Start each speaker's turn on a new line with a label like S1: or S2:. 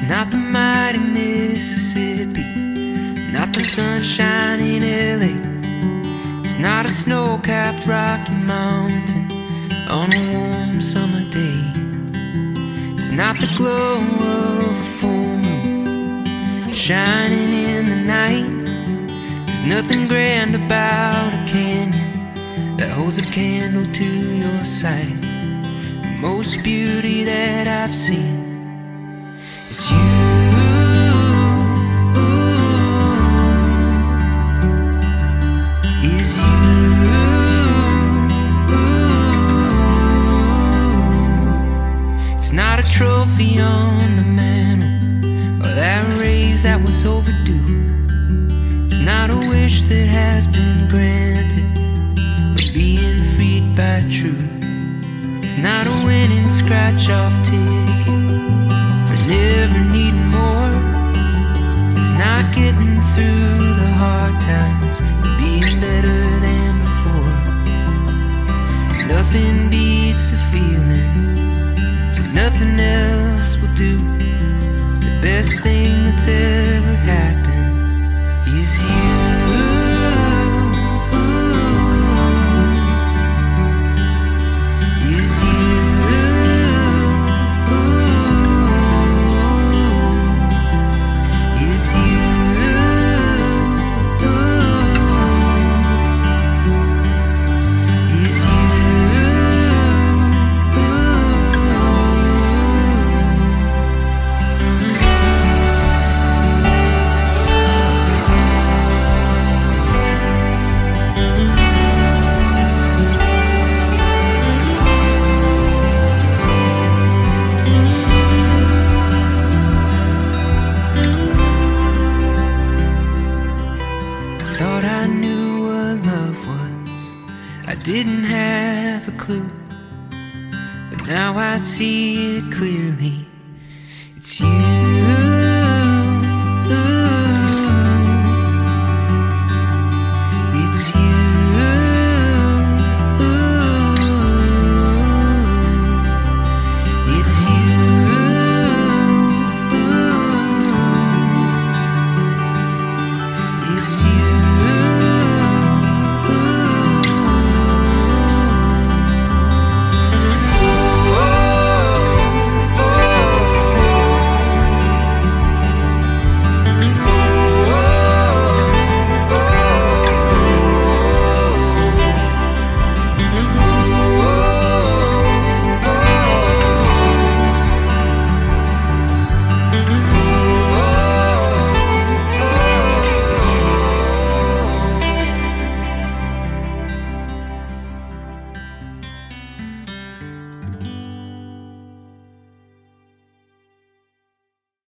S1: not the mighty Mississippi, not the sunshine in LA. It's not a snow-capped Rocky Mountain on a warm summer day. It's not the glow of a full moon shining in the night. There's nothing grand about a canyon that holds a candle to your sight. The most beauty that I've seen is you. Is you. It's not a trophy on the mantle or that raise that was overdue. It's not a wish that has been granted or being freed by truth. It's not a winning scratch-off ticket for never needing more. It's not getting through the hard times and being better than before. Nothing beats the feeling, so nothing else will do. The best thing that's ever happened is you. Thought I knew what love was, I didn't have a clue, but now I see it clearly. It's you.